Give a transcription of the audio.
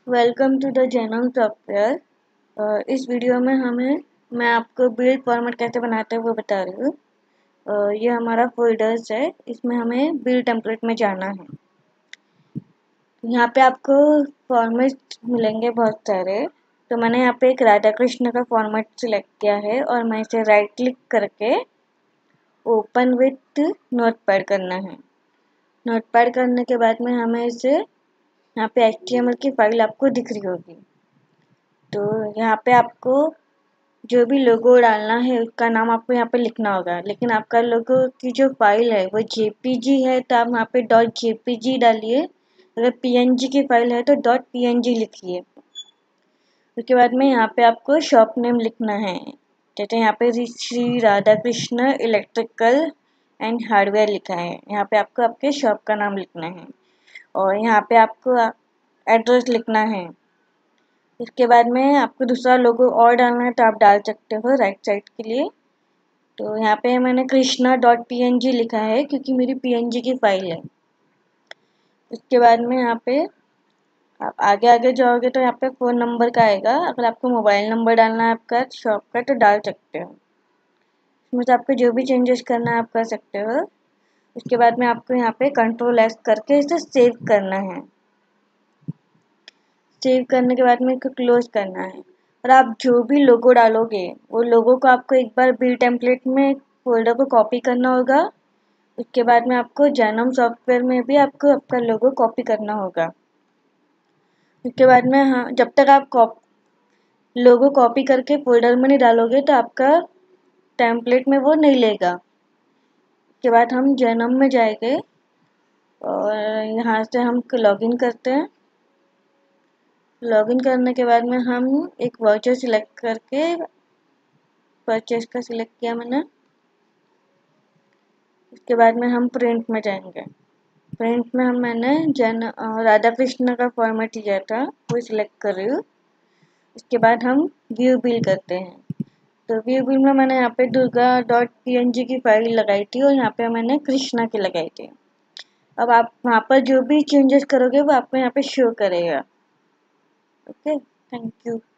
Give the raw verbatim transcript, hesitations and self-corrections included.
Welcome to the Jainam software. इस video में हमें मैं आपको बिल्ड फॉर्मेट कैसे बनाते हैं वो बता रही हूँ। uh, ये हमारा फोल्डर्स है, इसमें हमें बिल्ड टेम्पलेट में जाना है। यहाँ पे आपको फॉर्मेट मिलेंगे बहुत सारे, तो मैंने यहाँ पे एक राधा कृष्ण का फॉर्मेट सिलेक्ट किया है और मैं इसे राइट क्लिक करके ओपन विथ नोटपैड करना है। नोटपैड करने के बाद में हमें इसे यहाँ पे एच टी एम एल की फाइल आपको दिख रही होगी। तो यहाँ पे आपको जो भी लोगो डालना है उसका नाम आपको यहाँ पे लिखना होगा, लेकिन आपका लोगो की जो फाइल है वो जेपीजी है तो आप यहाँ पे डॉट जेपीजी डालिए। अगर पीएनजी की फाइल है तो डॉट पीएनजी लिखिए। उसके बाद में यहाँ पे आपको शॉप नेम लिखना है, जैसे यहाँ पे Shri Radha Krishna electrical and hardware लिखा है। यहाँ पे आपको आपके शॉप का नाम लिखना है और यहाँ पे आपको एड्रेस लिखना है। इसके बाद में आपको दूसरा लोगो और डालना है तो आप डाल सकते हो राइट साइड के लिए। तो यहाँ पे मैंने Krishna dot P N G लिखा है क्योंकि मेरी पीएनजी की फाइल है। उसके बाद में यहाँ पे आप आगे आगे जाओगे तो यहाँ पे फ़ोन नंबर का आएगा। अगर आपको मोबाइल नंबर डालना है आपका शॉप का तो डाल सकते हो। इसमें से आपको जो भी चेंजेस करना है आप कर सकते हो। उसके बाद में आपको यहाँ पे कंट्रोल एस करके इसे सेव करना है। सेव करने के बाद में इसको क्लोज करना है और आप जो भी लोगो डालोगे वो लोगो को आपको एक बार बिल्ड टेम्पलेट में फोल्डर को कॉपी करना होगा। उसके बाद में आपको जैनम सॉफ्टवेयर में भी आपको आपका लोगो कॉपी करना होगा। उसके बाद में हाँ, जब तक आप कॉप लोगो कॉपी करके फोल्डर में नहीं डालोगे तो आपका टेम्पलेट में वो नहीं लेगा। उसके बाद हम जैनम में जाएंगे और यहाँ से हम लॉगिन करते हैं। लॉगिन करने के बाद में हम एक वाउचर सिलेक्ट करके परचेज का सिलेक्ट किया मैंने। उसके बाद में हम प्रिंट में जाएंगे। प्रिंट में हम मैंने जैन राधा कृष्ण का फॉर्मेट लिया था वो सिलेक्ट कर रही हूँ। उसके बाद हम व्यू बिल करते हैं। तो व्यू बिल में मैंने यहाँ पे Durga dot P N G की फाइल लगाई थी और यहाँ पे मैंने कृष्णा की लगाई थी। अब आप वहाँ पर जो भी चेंजेस करोगे वो आपको यहाँ पे शो करेगा। Okay, thank you.